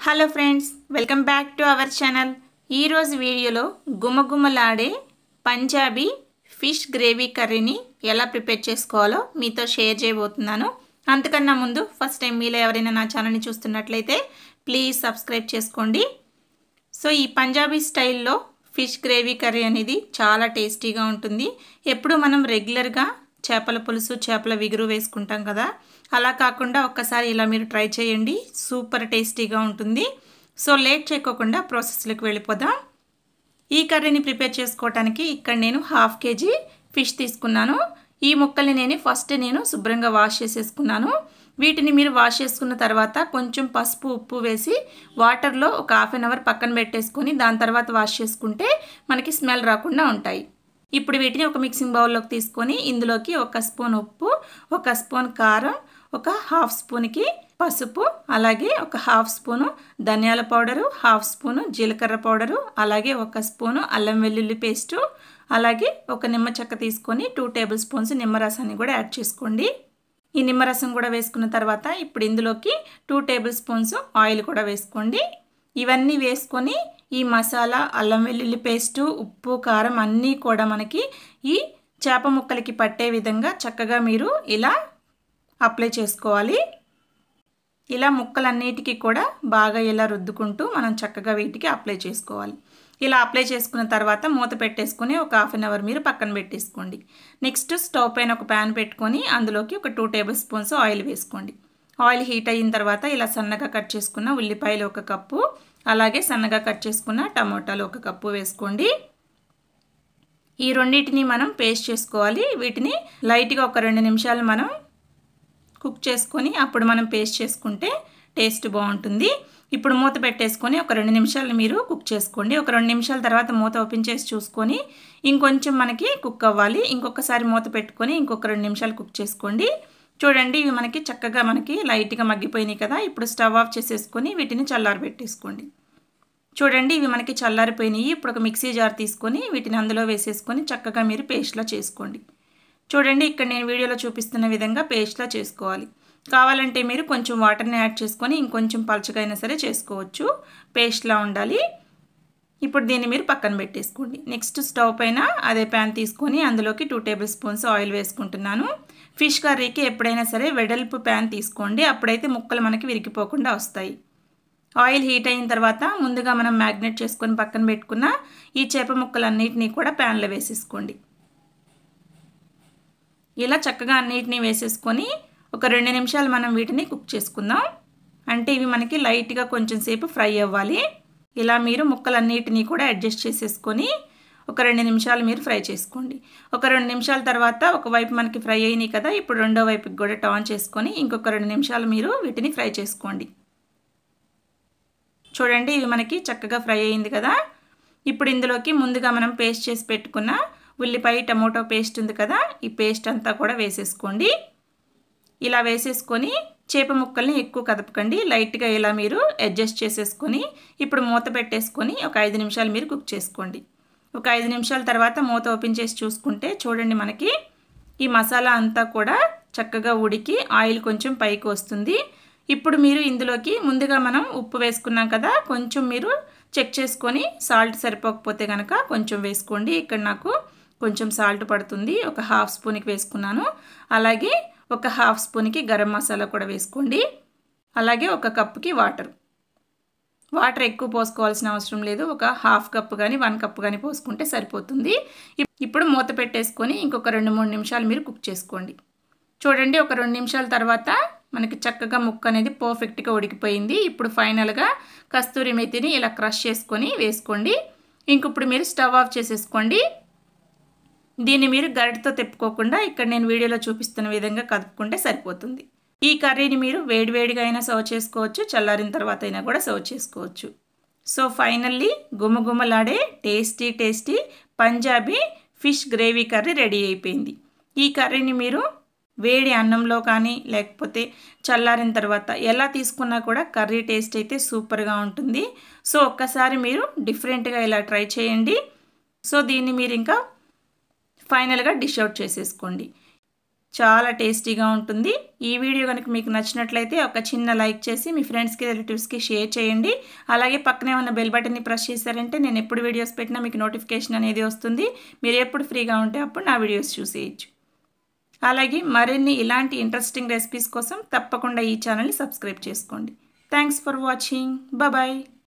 Hello friends, welcome back to our channel. ఈరోజు వీడియోలో గుమగుమలాడే పంజాబీ ఫిష్ గ్రేవీ కర్రీని ఎలా ప్రిపేర్ చేసుకోవాలో మీతో షేర్ చేయబోతున్నాను. అంతకన్నా ముందు ఫస్ట్ టైం మీలో ఎవరైనా నా ఛానల్ని చూస్తున్నట్లయితే ప్లీజ్ సబ్స్క్రైబ్ చేసుకోండి. సో ఈ పంజాబీ స్టైల్లో ఫిష్ గ్రేవీ కర్రీ అనేది చాలా టేస్టీగా ఉంటుంది. ఎప్పుడు మనం రెగ్యులర్గా చేపల పులుసు, చేపల విగురు వేసుకుంటాం కదా, అలా కాకుండా ఒక్కసారి ఇలా మీరు ట్రై చేయండి, సూపర్ టేస్టీగా ఉంటుంది. సో లేట్ చేయకోకుండా ప్రాసెస్లోకి వెళ్ళిపోదాం. ఈ కర్రీని ప్రిపేర్ చేసుకోవడానికి ఇక్కడ నేను 1/2 kg ఫిష్ తీసుకున్నాను. ఈ ముక్కల్ని నేను శుభ్రంగా వాష్ చేసేసుకున్నాను. వీటిని మీరు వాష్ చేసుకున్న తర్వాత కొంచెం పసుపు, ఉప్పు వేసి వాటర్లో ఒక 1/2 అవర్ పక్కన పెట్టేసుకొని దాని తర్వాత వాష్ చేసుకుంటే మనకి స్మెల్ రాకుండా ఉంటాయి. ఇప్పుడు వీటిని ఒక మిక్సింగ్ బౌల్లోకి తీసుకొని ఇందులోకి 1 స్పూన్ ఉప్పు, 1 స్పూన్ కారం, ఒక 1/2 స్పూన్కి పసుపు, అలాగే ఒక 1/2 స్పూను ధనియాల పౌడరు, 1/2 స్పూను జీలకర్ర పౌడరు, అలాగే 1 స్పూను అల్లం వెల్లుల్లి పేస్టు, అలాగే ఒక నిమ్మ చెక్క తీసుకొని 2 టేబుల్ స్పూన్స్ నిమ్మరసాన్ని కూడా యాడ్ చేసుకోండి. ఈ నిమ్మరసం కూడా వేసుకున్న తర్వాత ఇప్పుడు ఇందులోకి 2 టేబుల్ స్పూన్స్ ఆయిల్ కూడా వేసుకోండి. ఇవన్నీ వేసుకొని ఈ మసాలా, అల్లం వెల్లుల్లి పేస్టు, ఉప్పు, కారం అన్నీ కూడా మనకి ఈ చేప ముక్కలకి పట్టే విధంగా చక్కగా మీరు ఇలా అప్లై చేసుకోవాలి. ఇలా ముక్కలన్నిటికీ కూడా బాగా ఇలా రుద్దుకుంటూ మనం చక్కగా వీటికి అప్లై చేసుకోవాలి. ఇలా అప్లై చేసుకున్న తర్వాత మూత పెట్టేసుకొని ఒక 1/2 అవర్ మీరు పక్కన పెట్టేసుకోండి. నెక్స్ట్ స్టవ్ పైన ఒక ప్యాన్ పెట్టుకొని అందులోకి ఒక 2 టేబుల్ స్పూన్స్ ఆయిల్ వేసుకోండి. ఆయిల్ హీట్ అయిన తర్వాత ఇలా సన్నగా కట్ చేసుకున్న ఉల్లిపాయలు 1 కప్పు, అలాగే సన్నగా కట్ చేసుకున్న టమోటాలు 1 కప్పు వేసుకోండి. ఈ రెండింటిని మనం పేస్ట్ చేసుకోవాలి. వీటిని లైట్గా ఒక 2 నిమిషాలు మనం కుక్ చేసుకొని అప్పుడు మనం పేస్ట్ చేసుకుంటే టేస్ట్ బాగుంటుంది. ఇప్పుడు మూత పెట్టేసుకొని ఒక 2 నిమిషాలు మీరు కుక్ చేసుకోండి. ఒక 2 నిమిషాల తర్వాత మూత ఓపెన్ చేసి చూసుకొని ఇంకొంచెం మనకి కుక్ అవ్వాలి. ఇంకొకసారి మూత పెట్టుకొని ఇంకొక 2 నిమిషాలు కుక్ చేసుకోండి. చూడండి, ఇవి మనకి చక్కగా లైట్గా మగ్గిపోయినాయి కదా. ఇప్పుడు స్టవ్ ఆఫ్ చేసేసుకొని వీటిని చల్లారబెట్టేసుకోండి. చూడండి, ఇవి మనకి చల్లారిపోయినాయి. ఇప్పుడు ఒక మిక్సీ జార్ తీసుకొని వీటిని అందులో వేసేసుకొని చక్కగా మీరు పేస్ట్లా చేసుకోండి. చూడండి, ఇక్కడ నేను వీడియోలో చూపిస్తున్న విధంగా పేస్ట్లా చేసుకోవాలి. కావాలంటే మీరు కొంచెం వాటర్ని యాడ్ చేసుకొని ఇంకొంచెం పలచగా అయినా సరే చేసుకోవచ్చు. పేస్ట్లా ఉండాలి. ఇప్పుడు దీన్ని మీరు పక్కన పెట్టేసుకోండి. నెక్స్ట్ స్టవ్ పైన అదే ప్యాన్ తీసుకొని అందులోకి 2 టేబుల్ స్పూన్స్ ఆయిల్ వేసుకుంటున్నాను. ఫిష్ కర్రీకి ఎప్పుడైనా సరే వెడల్పు ప్యాన్ తీసుకోండి, అప్పుడైతే ముక్కలు మనకి విరిగిపోకుండా వస్తాయి. ఆయిల్ హీట్ అయిన తర్వాత ముందుగా మనం మ్యాగ్నేట్ చేసుకొని పక్కన పెట్టుకున్న ఈ చేప ముక్కలన్నిటినీ కూడా ప్యాన్లో వేసేసుకోండి. ఇలా చక్కగా అన్నిటినీ వేసేసుకొని ఒక 2 నిమిషాలు మనం వీటిని కుక్ చేసుకుందాం. అంటే ఇవి మనకి లైట్గా కొంచెం సేపు ఫ్రై అవ్వాలి. ఇలా మీరు ముక్కలన్నిటినీ కూడా అడ్జస్ట్ చేసేసుకొని ఒక 2 నిమిషాలు మీరు ఫ్రై చేసుకోండి. ఒక 2 నిమిషాల తర్వాత ఒకవైపు మనకి ఫ్రై అయినాయి కదా, ఇప్పుడు రెండో వైపుకి కూడా టర్న్ చేసుకొని ఇంకొక 2 నిమిషాలు మీరు వీటిని ఫ్రై చేసుకోండి. చూడండి, ఇవి మనకి చక్కగా ఫ్రై అయింది కదా. ఇప్పుడు ఇందులోకి ముందుగా మనం పేస్ట్ చేసి పెట్టుకున్న ఉల్లిపాయ, టమోటో పేస్ట్ ఉంది కదా, ఈ పేస్ట్ అంతా కూడా వేసేసుకోండి. ఇలా వేసేసుకొని చేప ముక్కల్ని ఎక్కువ కదపకండి, లైట్గా ఇలా మీరు అడ్జస్ట్ చేసేసుకొని ఇప్పుడు మూత పెట్టేసుకొని ఒక 5 నిమిషాలు మీరు కుక్ చేసుకోండి. ఒక 5 నిమిషాల తర్వాత మూత ఓపెన్ చేసి చూసుకుంటే చూడండి, మనకి ఈ మసాలా అంతా కూడా చక్కగా ఉడికి ఆయిల్ కొంచెం పైకి వస్తుంది. ఇప్పుడు మీరు ఇందులోకి ముందుగా మనం ఉప్పు వేసుకున్నాం కదా, కొంచెం మీరు చెక్ చేసుకొని సాల్ట్ సరిపోకపోతే కనుక కొంచెం వేసుకోండి. ఇక్కడ నాకు కొంచెం సాల్ట్ పడుతుంది, ఒక 1/2 స్పూన్కి వేసుకున్నాను. అలాగే ఒక 1/2 స్పూన్కి గరం మసాలా కూడా వేసుకోండి. అలాగే 1 కప్పుకి వాటర్ ఎక్కువ పోసుకోవాల్సిన అవసరం లేదు. ఒక 1/2 కప్పు కానీ 1 కప్పు కానీ పోసుకుంటే సరిపోతుంది. ఇప్పుడు మూత పెట్టేసుకొని ఇంకొక 2-3 నిమిషాలు మీరు కుక్ చేసుకోండి. చూడండి, ఒక 2 నిమిషాల తర్వాత మనకి చక్కగా ముక్క అనేది పర్ఫెక్ట్గా ఉడికిపోయింది. ఇప్పుడు ఫైనల్గా కస్తూరి మెతిని ఇలా క్రష్ చేసుకొని వేసుకోండి. ఇప్పుడు మీరు స్టవ్ ఆఫ్ చేసేసుకోండి. దీన్ని మీరు గరిటతో తిప్పుకోకుండా ఇక్కడ నేను వీడియోలో చూపిస్తున్న విధంగా కదుపుకుంటే సరిపోతుంది. ఈ కర్రీని మీరు వేడివేడిగా అయినా సర్వ్ చేసుకోవచ్చు, చల్లారిన తర్వాత అయినా కూడా సర్వ్ చేసుకోవచ్చు. సో ఫైనల్లీ గుమగుమలాడే tasty Punjabi fish gravy curry ready అయిపోయింది. ఈ కర్రీని మీరు వేడి అన్నంలో కానీ లేకపోతే చల్లారిన తర్వాత ఎలా తీసుకున్నా కూడా కర్రీ టేస్ట్ అయితే సూపర్గా ఉంటుంది. సో ఒక్కసారి మీరు డిఫరెంట్గా ఇలా ట్రై చేయండి. సో దీన్ని మీరు ఇంకా ఫైనల్గా డిష్ అవుట్ చేసేసుకోండి. చాలా టేస్టీగా ఉంటుంది. ఈ వీడియో కనుక మీకు నచ్చినట్లయితే ఒక చిన్న లైక్ చేసి మీ ఫ్రెండ్స్కి రిలేటివ్స్కి షేర్ చేయండి. అలాగే పక్కనే ఉన్న బెల్ బటన్ని ప్రెస్ చేశారంటే నేను ఎప్పుడు వీడియోస్ పెట్టినా మీకు నోటిఫికేషన్ అనేది వస్తుంది. మీరు ఎప్పుడు ఫ్రీగా ఉంటే అప్పుడు నా వీడియోస్ చూసేయచ్చు. అలాగే మరిన్ని ఇలాంటి ఇంట్రెస్టింగ్ రెసిపీస్ కోసం తప్పకుండా ఈ ఛానల్ని సబ్స్క్రైబ్ చేసుకోండి. Thanks for watching. బాయ్.